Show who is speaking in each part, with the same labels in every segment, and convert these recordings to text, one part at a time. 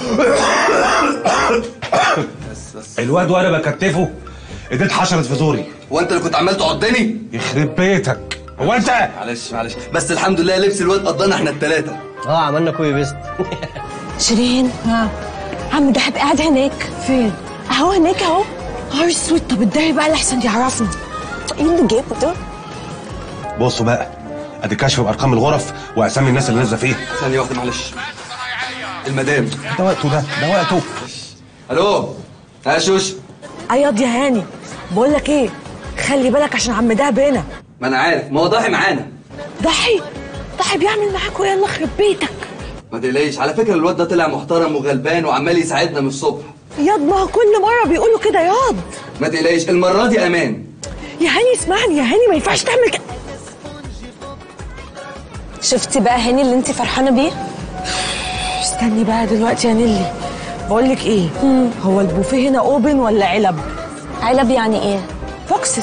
Speaker 1: بس الواد وانا بكتفه ايديت حشرت في زوري.
Speaker 2: هو انت اللي كنت عمال تعضني؟
Speaker 1: يخرب بيتك، هو انت؟
Speaker 2: معلش بس الحمد لله لبس الواد قضانا احنا الثلاثه.
Speaker 3: عملنا كوي بيست.
Speaker 4: شيرين، عم دهب قاعد هناك. فين؟ اهو هناك اهو. نهار اسود. طب اتداري بقى لحسن يعرفنا. ايه اللي جابه ده؟
Speaker 1: بصوا بقى، ادي كشف بارقام الغرف واسامي الناس اللي نازله فيها.
Speaker 2: ثانيه واحده معلش. المدام
Speaker 1: ده وقته، ده وقته.
Speaker 2: الو يا شوش.
Speaker 4: اياض يا هاني، بقول لك ايه، خلي بالك عشان عم دهب هنا.
Speaker 2: ما انا عارف، ما هو ضاحي معانا.
Speaker 4: ضحي بيعمل معاك ويلا يخرب بيتك.
Speaker 2: ما تقلقيش، على فكره الواد ده طلع محترم وغلبان وعمال يساعدنا من الصبح.
Speaker 4: ياض ما هو كل مره بيقولوا كده ياض.
Speaker 2: ما تقلقيش المره دي امان.
Speaker 4: يا هاني اسمعني يا هاني، ما ينفعش تعمل كده.
Speaker 5: شفتي بقى هاني اللي انت فرحانه بيه؟
Speaker 4: استني بقى دلوقتي يا نيلي، بقول لك ايه، هو البوفيه هنا اوبن ولا علب؟
Speaker 5: علب يعني ايه؟
Speaker 4: بوكسس.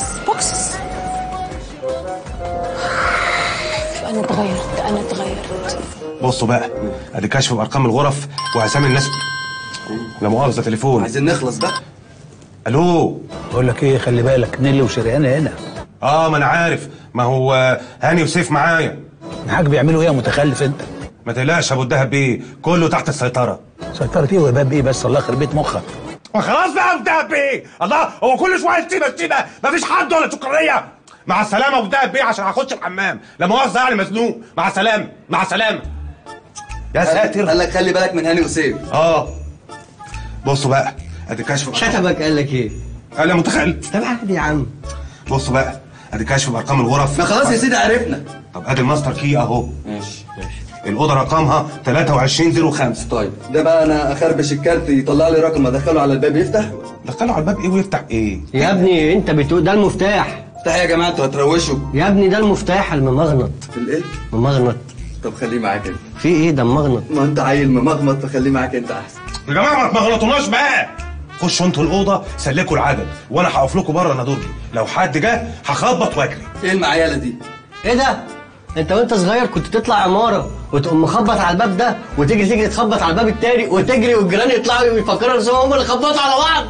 Speaker 5: انا اتغيرت.
Speaker 1: بصوا بقى، ادي كشف بارقام الغرف واسامي الناس. لا مؤاخذه، تليفون.
Speaker 2: عايزين نخلص بقى.
Speaker 1: الو.
Speaker 6: بقول لك ايه، خلي بالك نيلي وشريان هنا.
Speaker 1: ما انا عارف، ما هو هاني وسيف معايا.
Speaker 6: الحاج بيعملوا ايه يا متخلف انت؟
Speaker 1: ما تقلقش يا ابو الدهب بيه، كله تحت السيطره.
Speaker 6: سيطره ايه وباب ايه بس؟ الله يخرب بيت مخك.
Speaker 1: خلاص بقى يا ابو الدهب بيه، الله، هو كل شويه شتيمه، مفيش حد ولا سكريه. مع السلامه يا ابو الدهب بيه، عشان هخش الحمام، لا مؤاخذه يعني مزنوق. مع السلامه. يا ساتر.
Speaker 2: قال لك خلي بالك من هاني وسيف.
Speaker 1: بصوا بقى، ادي كشف.
Speaker 3: شتمك قال لك ايه؟
Speaker 1: قال يا متخلف.
Speaker 3: طب عادي يا عم.
Speaker 1: بصوا بقى، ادي كشف بارقام الغرف.
Speaker 2: ما خلاص يا سيدي عرفنا.
Speaker 1: طب ادي الماستر كي اهو.
Speaker 2: ماشي.
Speaker 1: الاوضه رقمها 2305.
Speaker 2: طيب ده بقى انا اخربش الكارت يطلع لي رقم ادخله على الباب يفتح.
Speaker 1: دخله على الباب ايه ويفتح ايه؟
Speaker 3: يا ابني انت بتقول ده المفتاح.
Speaker 2: افتح يا جماعه، انتوا هتروشوا.
Speaker 3: يا ابني ده المفتاح الممغنط.
Speaker 2: الايه؟
Speaker 3: ممغنط.
Speaker 2: طب خليه معاك انت.
Speaker 3: في ايه ده ممغنط؟
Speaker 2: ما انت عيل ممغمط، فخليه معاك انت احسن.
Speaker 1: يا جماعه ما غلطوناش بقى. خشوا انتوا الاوضه، سلكوا العدد، وانا هقف لكم بره انا درجي، لو حد جه هخبط واجري.
Speaker 2: ايه المعياله دي؟
Speaker 3: ايه ده؟ انت وانت صغير كنت تطلع عماره وتقوم مخبط على الباب ده وتيجي تخبط على الباب التاني وتجري والجيران يطلعوا يفكروا ان هم اللي خبطوا على بعض.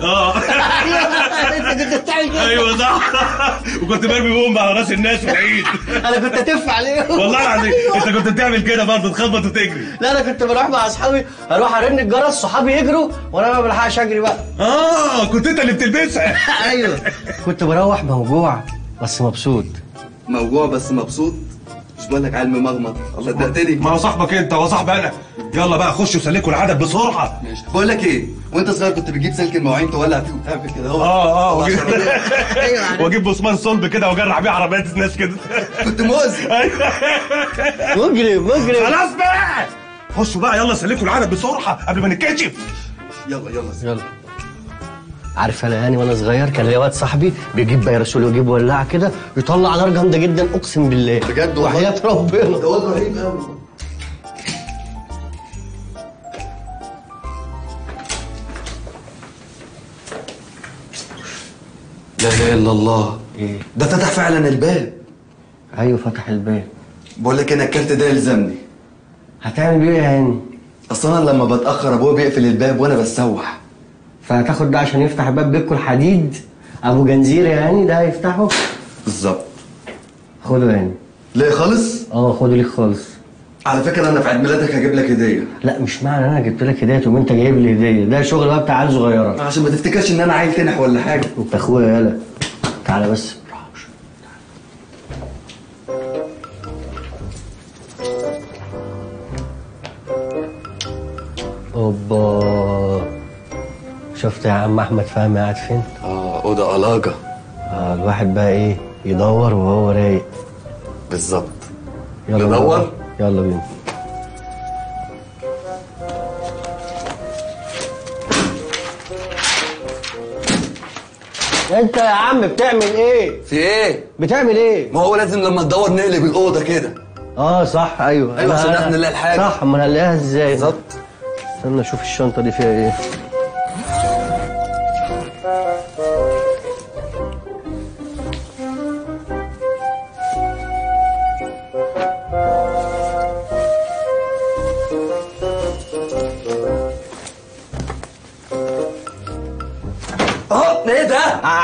Speaker 3: انت كنت بتعمل كده.
Speaker 1: ايوه صح. وكنت برمي بومب على راس الناس في العيد.
Speaker 3: انا كنت اتف عليهم
Speaker 1: والله العظيم. انت كنت بتعمل كده برضه، تخبط وتجري.
Speaker 3: لا انا كنت بروح مع اصحابي، اروح ارن الجرس، صحابي يجروا وانا ما بلحقش اجري بقى.
Speaker 1: كنت انت اللي بتلبسها.
Speaker 3: ايوه كنت بروح موجوع بس مبسوط.
Speaker 2: موجوع بس مبسوط؟ مش بقول لك عيل ممغمط؟ صدقتني.
Speaker 1: ما هو صاحبك انت وصاحبي انا. يلا بقى خشوا سلكوا العدد بسرعه.
Speaker 2: ماشي. بقول لك ايه، وانت صغير كنت بتجيب سلك المواعين تولع فيه وتعمل كده اهو.
Speaker 1: واجيب بوسمان صلب كده واجرح بيه عربيات الناس كده.
Speaker 2: كنت مؤذي.
Speaker 3: مجرم.
Speaker 1: خلاص بقى، خشوا بقى يلا سلكوا العدد بسرعه قبل ما نتكشف.
Speaker 2: يلا.
Speaker 3: عارف انا يعني وانا صغير كان ليا واد صاحبي بيجيب بيرسول ويجيب ولاعه كده يطلع نار جامده جدا، اقسم بالله
Speaker 2: بجد
Speaker 3: وحياه ربنا.
Speaker 2: ده واد رهيب قوي. لا اله الا الله.
Speaker 3: ايه
Speaker 2: ده فتح فعلا الباب.
Speaker 3: ايوه فتح الباب.
Speaker 2: بقول لك انا الكارت ده يلزمني.
Speaker 3: هتعمل بيه ايه يا هاني؟
Speaker 2: اصل انا لما بتاخر ابويا بيقفل الباب وانا بتسوح.
Speaker 3: فهتاخد ده عشان يفتح الباب بيتكم الحديد ابو جنزير يا هاني، ده هيفتحه
Speaker 2: بالظبط.
Speaker 3: خده يا هاني.
Speaker 2: ليه خالص؟
Speaker 3: خده ليك خالص.
Speaker 2: على فكره انا في عيد ميلادك هجيب لك هديه.
Speaker 3: لا مش معنى انا جبت لك هديه تقوم انت جايب لي هديه، ده شغل بقى بتاع عيال صغيره.
Speaker 2: عشان ما تفتكرش ان انا عيل تنح ولا حاجه.
Speaker 3: انت اخويا يالا. تعالى بس. اوبا، شفت يا عم احمد فهمي قاعد فين؟
Speaker 2: اوضه علاجه.
Speaker 3: الواحد بقى ايه يدور وهو رايق.
Speaker 2: بالظبط.
Speaker 3: يلا
Speaker 2: ندور؟
Speaker 3: يلا بينا. انت يا عم بتعمل ايه؟
Speaker 2: في ايه؟
Speaker 3: بتعمل ايه؟
Speaker 2: ما هو لازم لما تدور نقلب الاوضه كده.
Speaker 3: صح. ايوه
Speaker 2: عشان احنا نلاقي الحاجه.
Speaker 3: صح، امال هنلاقيها ازاي؟
Speaker 2: بالظبط.
Speaker 3: استنى اشوف الشنطه دي فيها ايه.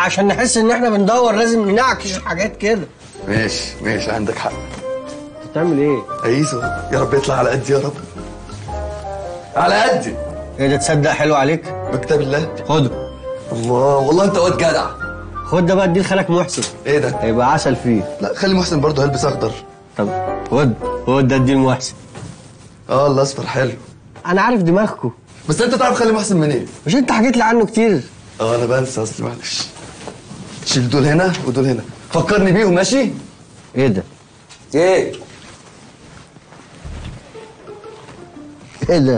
Speaker 3: عشان نحس ان احنا بندور لازم ننعكش حاجات كده.
Speaker 2: ماشي عندك حق.
Speaker 3: بتعمل ايه؟
Speaker 2: عيسو يا رب يطلع على قدي يا رب. على قدي.
Speaker 3: ايه ده تصدق حلو عليك؟
Speaker 2: بكتاب الله.
Speaker 3: خده.
Speaker 2: الله والله انت واد جدع.
Speaker 3: خد ده بقى اديه لخالك محسن.
Speaker 2: ايه ده؟
Speaker 3: هيبقى عسل فيه.
Speaker 2: لا خلي محسن برضه هيلبس اخضر.
Speaker 3: طب خد ده اديه لمحسن.
Speaker 2: الاصفر حلو.
Speaker 3: انا عارف دماغكم.
Speaker 2: بس انت تعرف خلي محسن منين؟
Speaker 3: مش انت حكيت لي عنه كتير؟
Speaker 2: انا بنسى اصلي معلش. شيل دول هنا ودول هنا، فكرني بيهم ماشي؟
Speaker 3: ايه ده؟
Speaker 2: ايه
Speaker 3: ده؟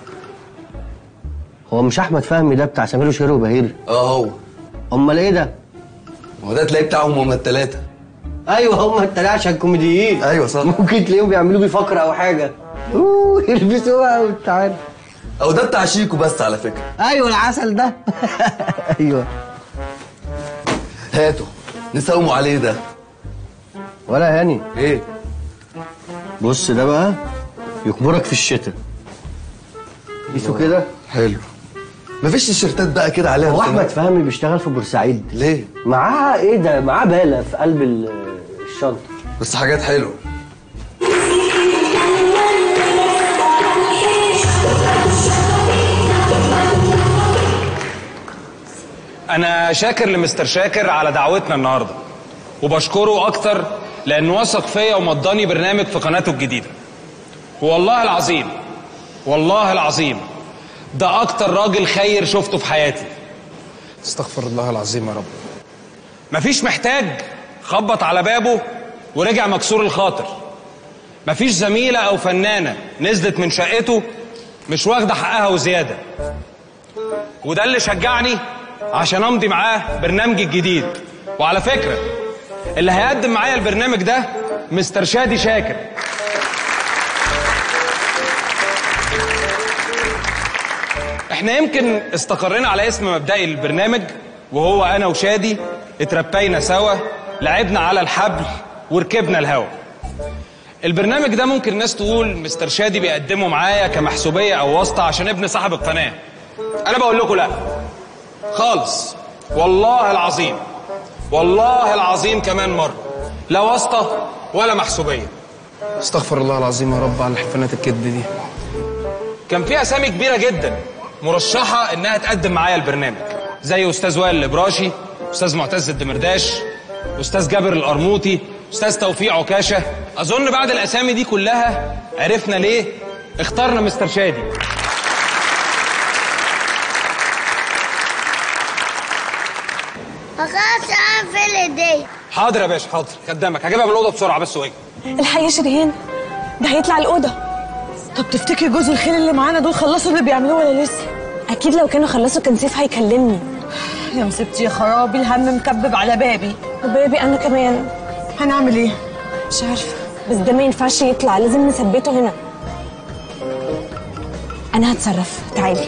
Speaker 3: هو مش احمد فهمي ده بتاع سمير وشهير وبهير؟
Speaker 2: هو.
Speaker 3: امال ايه ده؟
Speaker 2: هو ده تلاقيه بتاعهم هما التلاتة.
Speaker 3: ايوه هم التلاته عشان كوميديين.
Speaker 2: ايوه صح.
Speaker 3: ممكن تلاقيهم بيعملوا بيه فقره او حاجه. يلبسوها وانت عارف.
Speaker 2: او ده بتاع شيكو بس على فكرة.
Speaker 3: ايوه العسل ده. ايوه.
Speaker 2: هاته نساوموا عليه ده.
Speaker 3: ولا هاني.
Speaker 2: ايه؟
Speaker 3: بص ده بقى يكبرك في الشتاء. قيسه كده.
Speaker 2: حلو. مفيش الشيرتات بقى كده عليها.
Speaker 3: هو احمد فهمي بيشتغل في بورسعيد.
Speaker 2: ليه؟
Speaker 3: معاه ايه ده؟ معاه بالة في قلب الشنطه.
Speaker 2: بس حاجات حلوه.
Speaker 7: أنا شاكر لمستر شاكر على دعوتنا النهارده، وبشكره أكتر لأنه وثق فيا ومضاني برنامج في قناته الجديدة. والله العظيم والله العظيم ده أكتر راجل خير شفته في حياتي. استغفر الله العظيم يا رب. مفيش محتاج خبط على بابه ورجع مكسور الخاطر. مفيش زميلة أو فنانة نزلت من شقته مش واخدة حقها وزيادة. وده اللي شجعني عشان امضي معاه برنامجي الجديد. وعلى فكرة اللي هيقدم معايا البرنامج ده مستر شادي شاكر. احنا يمكن استقرينا على اسم مبدئي للبرنامج، وهو انا وشادي اتربينا سوا، لعبنا على الحبل وركبنا الهوا. البرنامج ده ممكن الناس تقول مستر شادي بيقدمه معايا كمحسوبية او واسطة عشان ابن صاحب القناة. انا بقول لكم لا خالص، والله العظيم والله العظيم كمان مرة، لا واسطة ولا محسوبية. استغفر الله العظيم يا رب على حفنات الكذب دي. كان في اسامي كبيرة جدا مرشحة انها تقدم معايا البرنامج، زي استاذ وائل الابراشي، استاذ معتز الدمرداش، استاذ جابر القرموطي، استاذ توفيق عكاشة. اظن بعد الاسامي دي كلها عرفنا ليه اخترنا مستر شادي.
Speaker 8: خلاص اقفل ايدي.
Speaker 7: حاضر يا باشا حاضر، خدامك. هجيبها من الاوضه بسرعه بس واجي.
Speaker 4: الحقيقة شيرين ده هيطلع الأوضة.
Speaker 9: طب تفتكر جوز الخيل اللي معانا دول خلصوا اللي بيعملوه ولا لسه؟
Speaker 4: أكيد لو كانوا خلصوا كان سيف هيكلمني.
Speaker 9: يا مصيبتي يا خرابي، الهم مكبب على بابي.
Speaker 4: وبابي أنا كمان.
Speaker 9: هنعمل إيه؟
Speaker 4: مش عارفة، بس ده ما ينفعش يطلع، لازم نثبته هنا. أنا هتصرف، تعالي.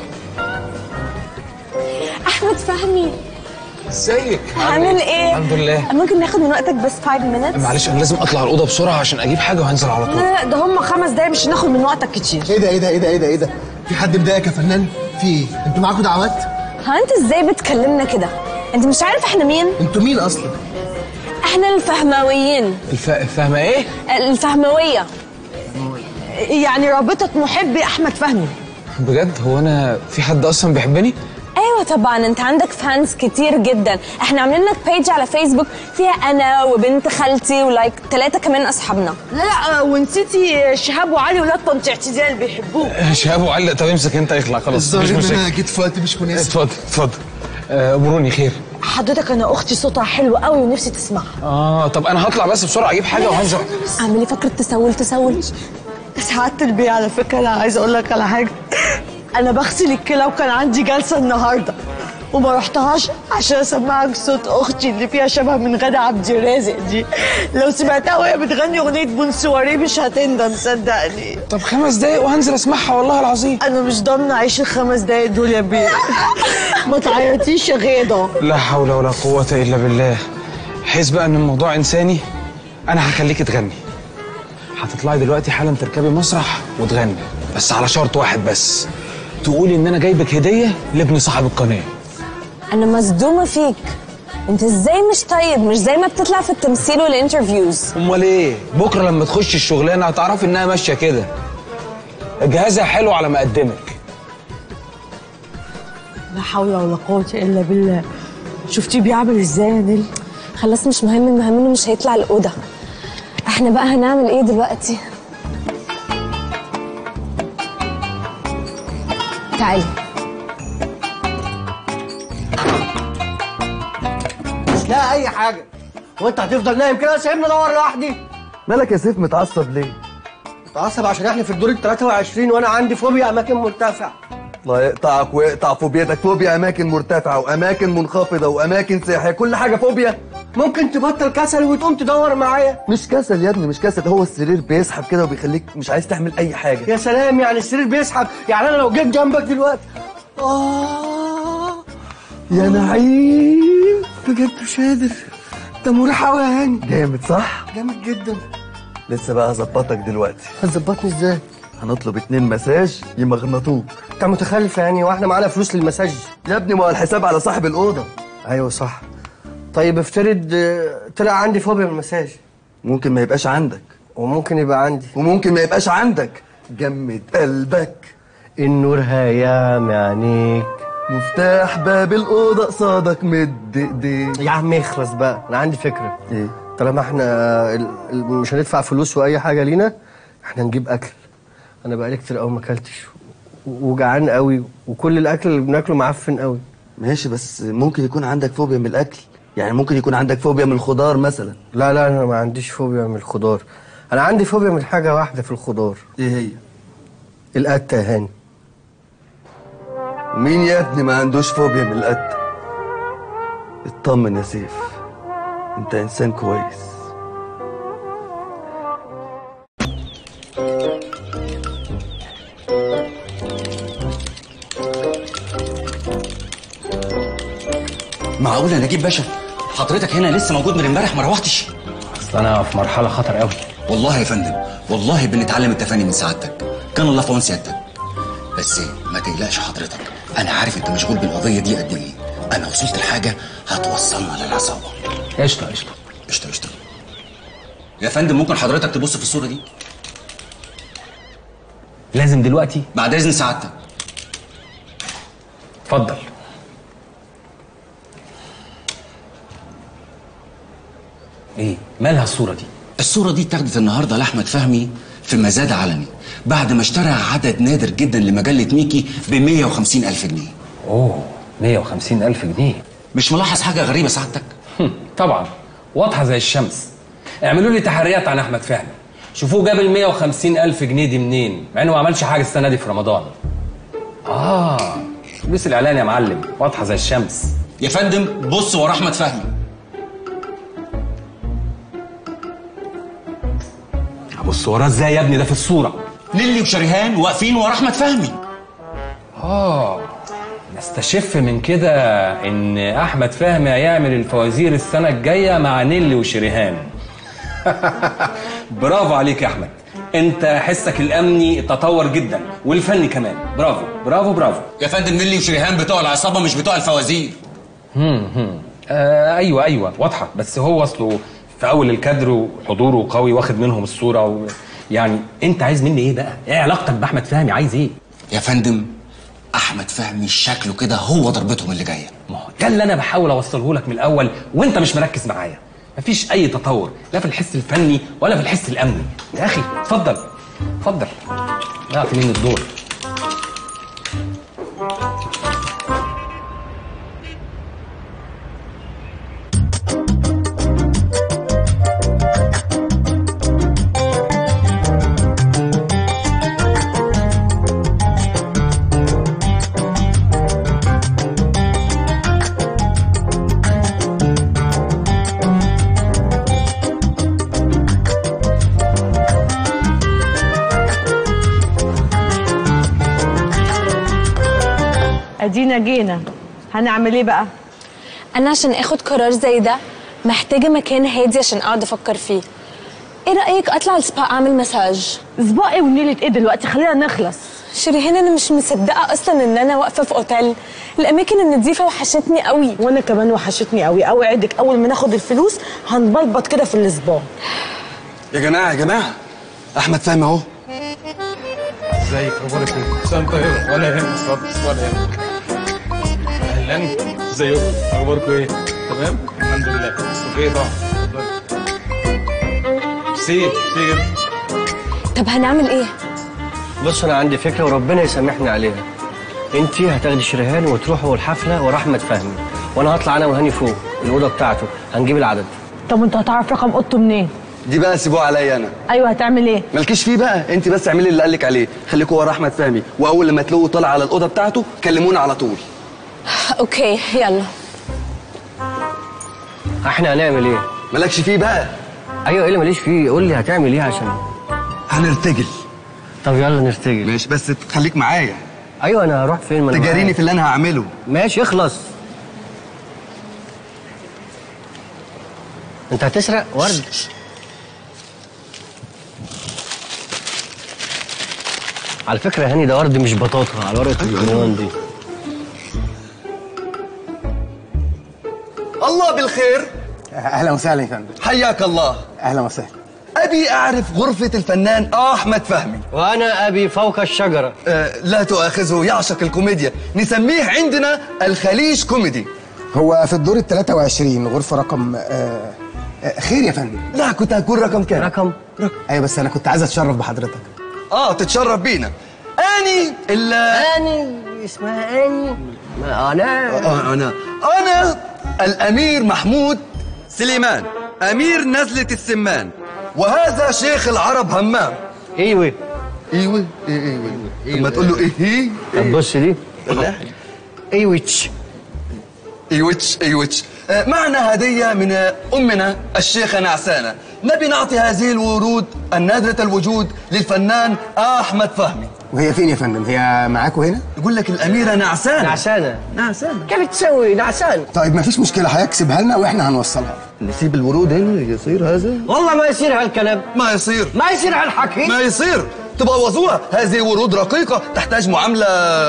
Speaker 4: أحمد فهمي
Speaker 7: ازيك؟
Speaker 4: عامل ايه؟
Speaker 7: الحمد لله.
Speaker 4: ممكن ناخد من وقتك بس 5 minutes؟
Speaker 7: معلش انا لازم اطلع الاوضه بسرعه عشان اجيب حاجه وهنزل على طول.
Speaker 9: لا ده هم 5 دقايق، مش هناخد من وقتك كتير.
Speaker 10: ايه ده؟ في حد مضايقك يا فنان؟ في ايه؟ انتوا معاكم دعوات؟
Speaker 4: ها انت ازاي بتكلمنا كده؟ انت مش عارف احنا مين؟
Speaker 10: انتوا مين اصلا؟
Speaker 4: احنا الفهماويين.
Speaker 7: فاهمه ايه؟
Speaker 4: الفهمويه.
Speaker 9: يعني رابطة محبي احمد فهمي.
Speaker 7: بجد؟ هو انا في حد اصلا بيحبني؟
Speaker 4: ايوه طبعا، انت عندك فانز كتير جدا. احنا عاملين لك بيج على فيسبوك فيها انا وبنت خالتي ولايك 3 كمان اصحابنا.
Speaker 9: لا ونسيتي شهاب وعلي ولاد طنط اعتزال بيحبوك.
Speaker 7: شهاب وعلي. طب امسك انت اخلع خلاص. مش مشكله.
Speaker 10: انا جيت في وقت مش مناسب.
Speaker 7: اتفضل. امروني خير.
Speaker 9: حضرتك انا اختي صوتها حلو قوي ونفسي تسمعها.
Speaker 7: طب انا هطلع بس بسرعه اجيب حاجه وهنزل.
Speaker 4: اعملي فكره تسول.
Speaker 9: سعادة البيه على فكرة انا عايزه اقول لك على حاجه. انا بغسل الكلى وكان عندي جلسه النهارده وما رحتهاش عشان اسمعك صوت اختي اللي فيها شبه من غادة عبد الرازق دي. لو سمعتها وهي بتغني اغنيه بونسواري مش هتندم صدقني.
Speaker 7: طب 5 دقايق وهنزل اسمعها والله العظيم.
Speaker 9: انا مش ضامنه اعيش ال5 دقايق دول يا بيه. ما تعيطيش يا غيضه.
Speaker 7: لا حول ولا قوه الا بالله. حس بقى ان الموضوع انساني. انا هخليكي تغني. هتطلعي دلوقتي حالا تركبي مسرح وتغني، بس على شرط واحد بس، تقولي ان انا جايبك هديه لابن صاحب القناه.
Speaker 4: انا مصدومه فيك. انت ازاي مش طيب؟ مش زي ما بتطلع في التمثيل والانترفيوز.
Speaker 11: امال ايه؟ بكره لما تخش الشغلانه هتعرفي انها ماشيه كده. جهازها حلو على ما اقدمك.
Speaker 9: لا حول ولا قوه الا بالله. شفتيه بيعمل ازاي يا نيل؟
Speaker 4: خلاص مش مهم، المهم انه مش هيطلع الاوضه. احنا بقى هنعمل ايه دلوقتي؟ تعالي.
Speaker 3: مش لاقي اي حاجه. وانت هتفضل نايم كده سايبني ادور لوحدي؟
Speaker 2: مالك يا سيف متعصب ليه؟
Speaker 3: متعصب عشان احنا في الدور ال 23 وانا عندي فوبيا اماكن مرتفعه.
Speaker 2: الله يقطعك ويقطع فوبيتك. فوبيا اماكن مرتفعه واماكن منخفضه واماكن سياحيه، كل حاجه فوبيا.
Speaker 3: ممكن تبطل كسل وتقوم تدور معايا؟
Speaker 2: مش كسل يا ابني، مش كسل، هو السرير بيسحب كده وبيخليك مش عايز تعمل اي حاجه.
Speaker 3: يا سلام، يعني السرير بيسحب؟ يعني انا لو جيت جنبك دلوقتي
Speaker 2: يا نعيم
Speaker 3: بجد مش قادر. ده مريح قوي يا هاني.
Speaker 2: جامد صح؟
Speaker 3: جامد جدا.
Speaker 2: لسه بقى هظبطك دلوقتي.
Speaker 3: هتظبطني ازاي؟
Speaker 2: هنطلب 2 مساج يمغنطوك.
Speaker 3: انت متخلف يعني؟ واحنا معانا فلوس للمساج؟
Speaker 2: يا ابني ما هو الحساب على صاحب الاوضه.
Speaker 3: ايوه صح. طيب افترض طلع عندي فوبيا من المساج.
Speaker 2: ممكن ما يبقاش عندك.
Speaker 3: وممكن يبقى عندي.
Speaker 2: وممكن ما يبقاش عندك. جمد قلبك.
Speaker 3: النور هيام عينيك.
Speaker 2: مفتاح باب الاوضه قصادك مد ايديك.
Speaker 3: يا عم اخلص بقى، انا عندي فكره.
Speaker 2: ايه؟
Speaker 3: طالما احنا مش هندفع فلوس واي حاجه لينا، احنا نجيب اكل. انا بقالي كتير قوي ما اكلتش وجعان قوي، وكل الاكل اللي بناكله معفن قوي.
Speaker 2: ماشي، بس ممكن يكون عندك فوبيا من الاكل. يعني ممكن يكون عندك فوبيا من الخضار مثلا.
Speaker 3: لا انا ما عنديش فوبيا من الخضار. انا عندي فوبيا من حاجه واحده في الخضار.
Speaker 2: ايه هي؟
Speaker 3: القتة يا هاني.
Speaker 2: ومين يا ابني ما عندوش فوبيا من القتة؟ اطمن يا سيف، انت انسان كويس.
Speaker 12: معقول يا نجيب باشا حضرتك هنا لسه موجود من امبارح ما روحتش؟
Speaker 7: اصل انا في مرحله خطر قوي.
Speaker 12: والله يا فندم، والله بنتعلم التفاني من سعادتك. كان الله في عون سيادتك. بس ما تقلقش حضرتك، انا عارف انت مشغول بالقضيه دي قد ايه. انا وصلت لحاجه هتوصلنا للعصابه.
Speaker 7: قشطه.
Speaker 12: يا فندم ممكن حضرتك تبص في الصوره دي؟
Speaker 7: لازم دلوقتي؟
Speaker 12: بعد اذن سعادتك.
Speaker 7: اتفضل. ايه مالها الصوره دي؟
Speaker 12: الصوره دي اتاخدت النهارده لاحمد فهمي في مزاد علني بعد ما اشترى عدد نادر جدا لمجله ميكي ب 150,000 جنيه.
Speaker 7: اوه 150,000 جنيه.
Speaker 12: مش ملاحظ حاجه غريبه سعادتك؟
Speaker 7: طبعا واضحه زي الشمس. اعملوا لي تحريات عن احمد فهمي، شوفوه جاب ال 150,000 جنيه دي منين، مع انه ما عملش حاجه السنه دي في رمضان. فلوس الاعلان يا معلم واضحه زي الشمس.
Speaker 12: يا فندم بص ورا احمد فهمي.
Speaker 7: بص وراه ازاي يا ابني؟ ده في الصوره
Speaker 12: نيلي وشريهان واقفين ورا احمد فهمي.
Speaker 7: نستشف من كده ان احمد فهمي هيعمل الفوازير السنه الجايه مع نيلي وشريهان. برافو عليك يا احمد، انت حسك الامني تطور جدا والفني كمان. برافو برافو برافو.
Speaker 12: يا فندم نيلي وشريهان بتوع العصابه مش بتوع الفوازير.
Speaker 7: ايوه واضحه، بس هو اصله في اول الكادر وحضوره قوي واخد منهم الصوره يعني انت عايز مني ايه بقى؟ ايه علاقتك باحمد فهمي؟ عايز ايه؟
Speaker 12: يا فندم احمد فهمي شكله كده هو ضربتهم اللي جايه.
Speaker 7: ما هو ده اللي انا بحاول اوصله لك من الاول وانت مش مركز معايا. مفيش اي تطور لا في الحس الفني ولا في الحس الامني. يا اخي اتفضل اعطي مني الدور.
Speaker 9: ادينا جينا، هنعمل ايه بقى؟
Speaker 4: انا عشان اخد قرار زي ده محتاجه مكان هادي عشان اقعد افكر فيه. ايه رايك اطلع السبا اعمل مساج؟
Speaker 9: سبا ايه ونيلة ايه دلوقتي؟ خلينا نخلص.
Speaker 5: شريهان انا مش مصدقه اصلا ان انا واقفه في اوتيل. الاماكن النظيفه وحشتني قوي.
Speaker 9: وانا كمان وحشتني قوي. اوعدك اول ما ناخد الفلوس هنبلبط كده في الاسبوع.
Speaker 2: يا جماعه احمد فهمي اهو.
Speaker 7: ازيك اخبارك ايه؟ سلام طيبه ولا يهمك خالص ولا يهمك. اهلا ازيكم اخباركم ايه؟ تمام؟ الحمد لله. اوكي طبعا. سيب جدا.
Speaker 5: طب هنعمل ايه؟
Speaker 3: بص انا عندي فكره وربنا يسامحني عليها. انت هتاخدي شريهان وتروحوا الحفله ورا احمد فهمي، وانا هطلع انا وهاني فوق الاوضه بتاعته، هنجيب العدد.
Speaker 9: طب انت هتعرف رقم اوضته منين؟
Speaker 2: دي بقى سيبوها عليا انا.
Speaker 9: ايوه هتعمل ايه؟
Speaker 2: مالكيش فيه بقى، انت بس اعملي اللي قالك عليه، خليكوا ورا احمد فهمي، واول لما تلاقوه طالع على الاوضه بتاعته كلمونا على طول.
Speaker 5: اوكي يلا.
Speaker 3: احنا هنعمل ايه؟
Speaker 2: مالكش فيه بقى.
Speaker 3: ايوه ايه اللي ماليش فيه؟ قول لي هتعمل ايه عشان
Speaker 2: هنرتجل.
Speaker 3: طب يلا نرتجل.
Speaker 2: ماشي بس خليك معايا.
Speaker 3: ايوه انا هروح فين؟ ما
Speaker 2: تجاريني في اللي انا هعمله.
Speaker 3: ماشي اخلص. انت هتسرق ورد؟ على فكره يا هاني ده ورد مش بطاطا على ورقه العنوان دي.
Speaker 2: الله بالخير.
Speaker 10: اهلا وسهلا يا فندم.
Speaker 2: حياك الله.
Speaker 10: اهلا وسهلا.
Speaker 2: ابي اعرف غرفه الفنان احمد فهمي.
Speaker 3: وانا ابي فوق الشجره.
Speaker 2: لا تؤاخذه، يعشق الكوميديا، نسميه عندنا الخليج كوميدي.
Speaker 10: هو في الدور ال 23 غرفه رقم خير يا فندم.
Speaker 2: لا كنت هكون رقم كام؟
Speaker 3: رقم
Speaker 10: ايوه بس انا كنت عايز اتشرف بحضرتك.
Speaker 2: تتشرف بينا.
Speaker 3: اني اسمها اني.
Speaker 2: انا الامير محمود سليمان، امير نزلة السمان، وهذا شيخ العرب همام.
Speaker 3: ايوه
Speaker 2: ايوه ما تقول له ايه.
Speaker 3: طب بص دي. ايوتش
Speaker 2: معنا هدية من أمنا الشيخة نعسانة، نبي نعطي هذه الورود النادرة الوجود للفنان أحمد فهمي.
Speaker 10: وهي فين يا فندم؟ هي معاكوا هنا؟
Speaker 2: يقول لك الأميرة نعسانة.
Speaker 3: كيف تسوي نعسان؟
Speaker 10: طيب مفيش مشكلة، هيكسبها لنا وإحنا هنوصلها.
Speaker 2: نسيب الورود هنا يصير هذا؟
Speaker 3: والله ما يصير هالكلام.
Speaker 2: ما يصير
Speaker 3: هالحكي.
Speaker 2: ما يصير. تبوظوها. هذه ورود رقيقة تحتاج معاملة.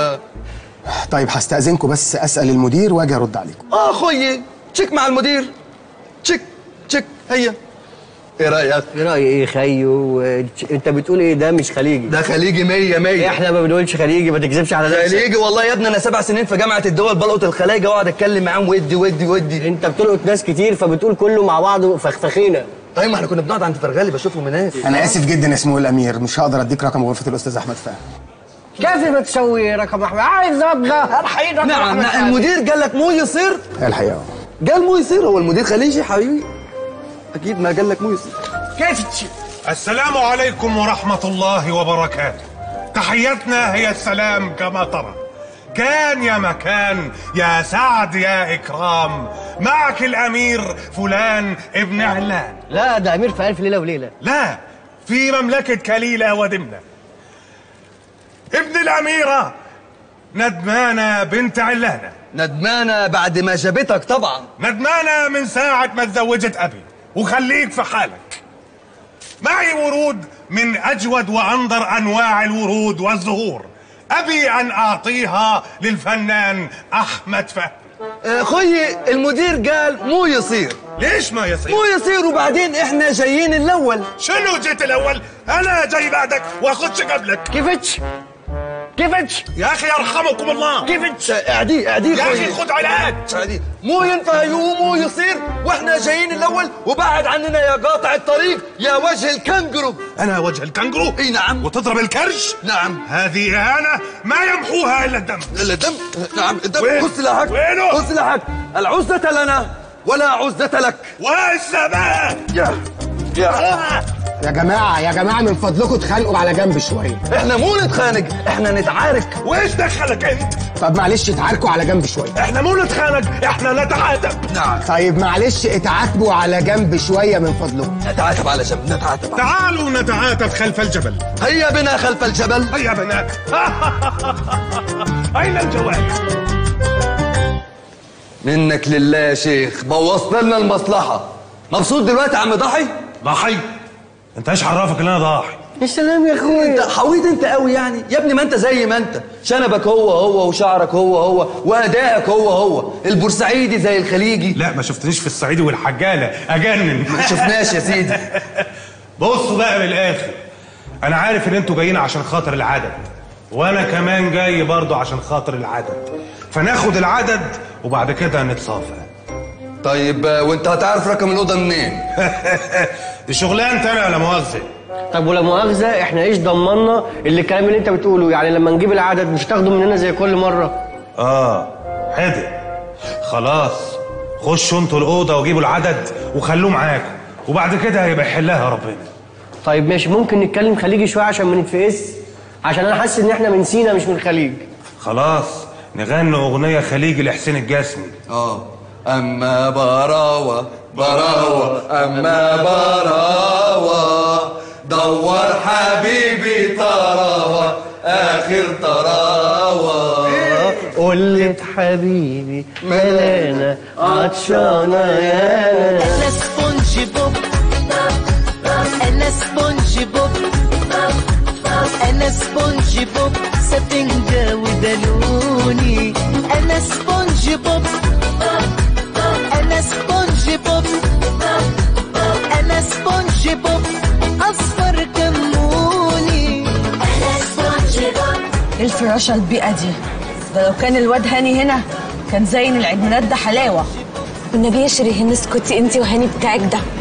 Speaker 10: طيب هستأذنكم بس أسأل المدير وأجي أرد عليكم.
Speaker 2: أخوي تشيك مع المدير. تشيك هي. ايه رايك؟
Speaker 3: ايه رايي ايه خيو؟ انت بتقول ايه؟ ده مش خليجي.
Speaker 2: ده خليجي 100.
Speaker 3: احنا ما بنقولش خليجي، ما تكذبش على نفسك.
Speaker 2: خليجي والله يا ابني، انا 7 سنين في جامعه الدول بلقط الخلايجه واقعد اتكلم معاهم ودي.
Speaker 3: انت بتلقط ناس كتير فبتقول كله مع بعضه فخفخينه.
Speaker 2: طيب ما احنا كنا بنقعد عند فرغالي بشوفهم هناك.
Speaker 10: أنا آسف جدا يا سمو الأمير، مش هقدر أديك رقم غرفة الأستاذ أحمد فهمي.
Speaker 3: كيف ما تسوي رقم احمد؟ عايز ابغى الحين رقم
Speaker 2: نعم
Speaker 3: احمد.
Speaker 2: المدير قال لك مو يصير؟
Speaker 10: الحقيقة
Speaker 2: قال مو يصير. هو المدير خليجي حبيبي، اكيد ما قال لك مو يصير.
Speaker 3: كيف
Speaker 1: السلام عليكم ورحمة الله وبركاته. تحيتنا هي السلام كما ترى. كان يا مكان يا سعد يا إكرام، معك الأمير فلان ابن علان.
Speaker 3: لا ده أمير في ألف ليلة وليلة.
Speaker 1: لا، في مملكة كليلة ودمنة. ابن الأميرة ندمانة بنت علانة.
Speaker 2: ندمانة بعد ما جابتك طبعا.
Speaker 1: ندمانة من ساعة ما تزوجت أبي، وخليك في حالك. معي ورود من أجود وأنظر أنواع الورود والزهور، أبي أن أعطيها للفنان أحمد فهمي.
Speaker 2: أخوي المدير قال مو يصير.
Speaker 1: ليش ما يصير؟
Speaker 2: مو يصير وبعدين إحنا جايين الأول.
Speaker 1: شنو جيت الأول؟ أنا جاي بعدك وأخدش قبلك.
Speaker 3: كيفتش؟
Speaker 1: يا أخي يرحمكم الله.
Speaker 2: كيفتش؟ اعدي
Speaker 1: يا أخي خد علاج.
Speaker 2: مو ينفع مو يصير واحنا جايين الاول، وبعد عننا يا قاطع الطريق يا وجه الكنجرو.
Speaker 1: انا وجه الكنجرو؟
Speaker 2: اي نعم.
Speaker 1: وتضرب الكرش؟
Speaker 2: نعم.
Speaker 1: هذه اهانه ما يمحوها الا الدم.
Speaker 2: نعم الدم. خذ سلاحك.
Speaker 1: وينه؟
Speaker 2: خذ سلاحك. العزة لنا ولا عزة لك.
Speaker 1: والسماء.
Speaker 10: يا جماعة من فضلكم اتخانقوا على جنب شوية.
Speaker 2: احنا مو نتخانق، احنا نتعارك.
Speaker 1: وايش دخلك انت؟
Speaker 10: طب معلش اتعاركوا على جنب شوية.
Speaker 1: احنا مو نتخانق، احنا نتعاتب.
Speaker 2: نعم.
Speaker 10: طيب معلش اتعاتبوا على جنب شوية من فضلكم.
Speaker 2: نتعاتب على جنب، نتعاتب.
Speaker 1: تعالوا نتعاتب خلف الجبل.
Speaker 2: هيا بنا خلف الجبل.
Speaker 1: هيا بنا. أين الجوال؟
Speaker 2: منك لله يا شيخ، بوظت لنا المصلحة. مبسوط دلوقتي يا عم ضحي؟
Speaker 1: ضحي؟ انت ايش عرفك ان انا ضاحي؟
Speaker 3: يا سلام يا اخويا،
Speaker 2: انت حويط انت قوي يعني يا ابني. ما انت زي ما انت، شنبك هو وشعرك هو وادائك هو البورسعيدي زي الخليجي.
Speaker 1: لا ما شفتنيش في الصعيدي والحجاله اجنن.
Speaker 2: ما شفناش يا سيدي.
Speaker 1: بصوا بقى من الاخر، انا عارف ان انتوا جايين عشان خاطر العدد، وانا كمان جاي برضه عشان خاطر العدد، فناخد العدد وبعد كده نتصافى.
Speaker 2: طيب وانت هتعرف رقم الاوضه منين؟
Speaker 1: دي شغلانتي انا ولا مؤاخذه.
Speaker 3: طب ولا مؤاخذه احنا ايش ضمننا اللي الكلام اللي انت بتقوله؟ يعني لما نجيب العدد مش تاخده مننا زي كل مره؟
Speaker 1: حدق. خلاص خشوا انتوا الاوضه وجيبوا العدد وخلوه معاكم، وبعد كده هيبقى يحلها ربنا.
Speaker 3: طيب ماشي، ممكن نتكلم خليجي شويه عشان ما نتفقس، عشان انا حاسس ان احنا من سينا مش من الخليج.
Speaker 1: خلاص نغني اغنيه خليجي لحسين الجسمي.
Speaker 2: اما براوه اما براوه دور حبيبي طراوه اخر طراوه.
Speaker 3: قلت حبيبي ملانا عطشانه يانا.
Speaker 13: انا سبونج بوب انا سبونج بوب انا سبونج بوب سفنجة ودلوني. انا سبونج بوب انا سبونج بوب انا سبونج بوب اصفر كموني. انا سبونج بوب.
Speaker 9: ايه الفراشه البيئه دي؟ ده لو كان الواد هاني هنا كان زين العيد ميلاد ده حلاوه.
Speaker 4: والنبي يا شيرين اسكتي انت وهاني بتاعك ده.